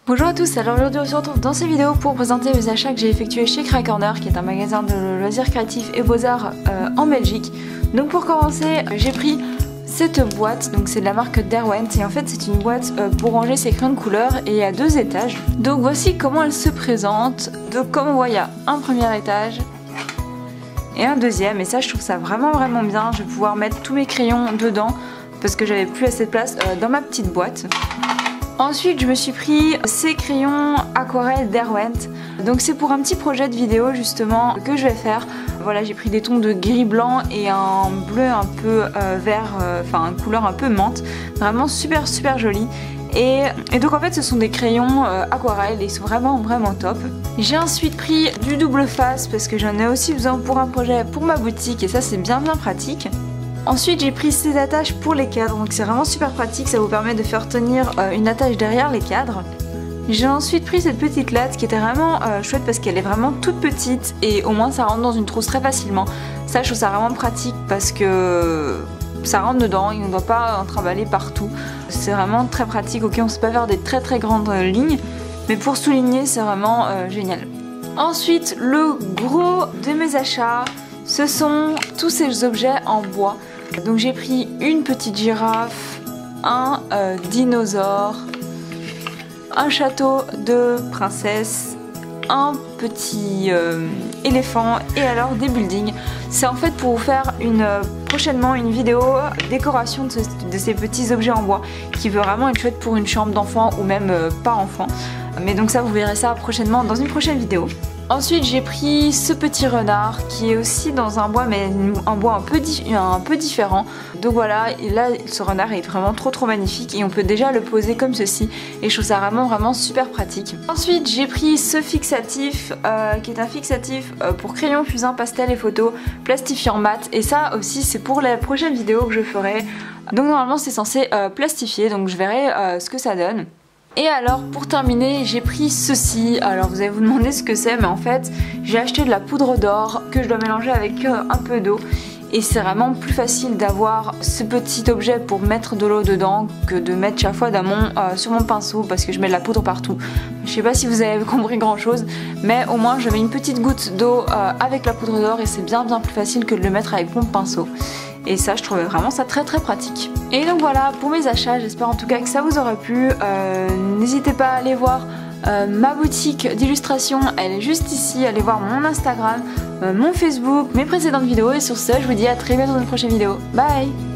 Bonjour à tous, alors aujourd'hui on se retrouve dans cette vidéo pour présenter les achats que j'ai effectués chez Cray Corner, qui est un magasin de loisirs créatifs et beaux-arts en Belgique. Donc pour commencer, j'ai pris cette boîte, donc c'est de la marque Derwent, et en fait c'est une boîte pour ranger ses crayons de couleur et il y a 2 étages. Donc voici comment elle se présente. Donc comme on voit, il y a un premier étage et un deuxième, et ça je trouve ça vraiment bien. Je vais pouvoir mettre tous mes crayons dedans parce que j'avais plus assez de place dans ma petite boîte. Ensuite je me suis pris ces crayons aquarelle Derwent. Donc c'est pour un petit projet de vidéo justement que je vais faire. Voilà, j'ai pris des tons de gris blanc et un bleu un peu vert, enfin une couleur un peu menthe. Vraiment super joli. Et donc en fait ce sont des crayons aquarelle et ils sont vraiment top. J'ai ensuite pris du double face parce que j'en ai aussi besoin pour un projet pour ma boutique et ça c'est bien pratique. Ensuite j'ai pris ces attaches pour les cadres, donc c'est vraiment super pratique, ça vous permet de faire tenir une attache derrière les cadres. J'ai ensuite pris cette petite latte qui était vraiment chouette parce qu'elle est vraiment toute petite et au moins ça rentre dans une trousse très facilement. Ça je trouve ça vraiment pratique parce que ça rentre dedans et on ne doit pas en trimballer partout. C'est vraiment très pratique, ok on ne sait pas faire des très grandes lignes, mais pour souligner c'est vraiment génial. Ensuite le gros de mes achats, ce sont tous ces objets en bois. Donc j'ai pris une petite girafe, un dinosaure, un château de princesse, un petit éléphant et alors des buildings. C'est en fait pour vous faire prochainement une vidéo décoration de ces petits objets en bois qui veut vraiment être chouette pour une chambre d'enfant ou même pas enfant. Mais donc ça vous verrez ça prochainement dans une prochaine vidéo. Ensuite j'ai pris ce petit renard qui est aussi dans un bois mais un bois un peu différent. Donc voilà, et là ce renard est vraiment trop magnifique et on peut déjà le poser comme ceci et je trouve ça vraiment super pratique. Ensuite j'ai pris ce fixatif qui est un fixatif pour crayon, fusain, pastel et photo plastifiant mat, et ça aussi c'est pour la prochaine vidéo que je ferai. Donc normalement c'est censé plastifier, donc je verrai ce que ça donne. Et alors pour terminer j'ai pris ceci. Alors vous allez vous demander ce que c'est, mais en fait j'ai acheté de la poudre d'or que je dois mélanger avec un peu d'eau. Et c'est vraiment plus facile d'avoir ce petit objet pour mettre de l'eau dedans que de mettre chaque fois sur mon pinceau parce que je mets de la poudre partout. Je sais pas si vous avez compris grand chose, mais au moins je mets une petite goutte d'eau avec la poudre d'or et c'est bien plus facile que de le mettre avec mon pinceau. Et ça je trouvais vraiment ça très pratique. Et donc voilà pour mes achats, j'espère en tout cas que ça vous aura plu. N'hésitez pas à aller voir ma boutique d'illustration, elle est juste ici. Allez voir mon Instagram, mon Facebook, mes précédentes vidéos, et sur ce je vous dis à très bientôt dans une prochaine vidéo. Bye.